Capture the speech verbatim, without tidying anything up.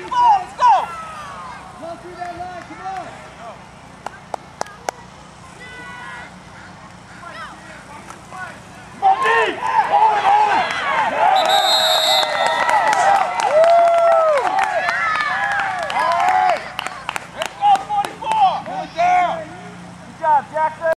Come on, let's go! Run through that line, come on!